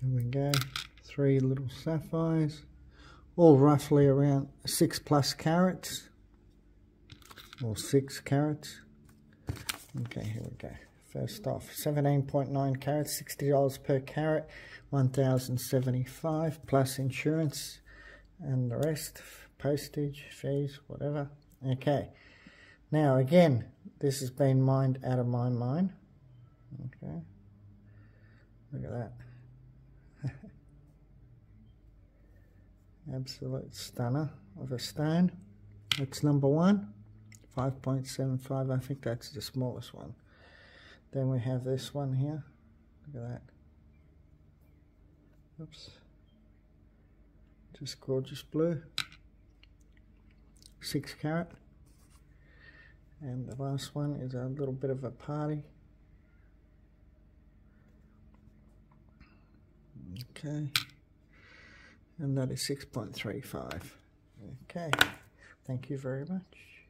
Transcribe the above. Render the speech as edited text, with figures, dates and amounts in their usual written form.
There we go. 3 little sapphires, all roughly around 6+ carats, or 6 carats. Okay, here we go. First off, 17.9 carats, $60 per carat, 1,075 plus insurance and the rest, postage, fees, whatever. Okay, now again, this has been mined out of my mine. Okay, look at that. Absolute stunner of a stone. That's number 1, 5.75. I think that's the smallest one. Then we have this one here. Look at that. Oops. Just gorgeous blue. 6 carat. And the last one is a little bit of a party. Okay. And that is 6.35. Okay. Thank you very much.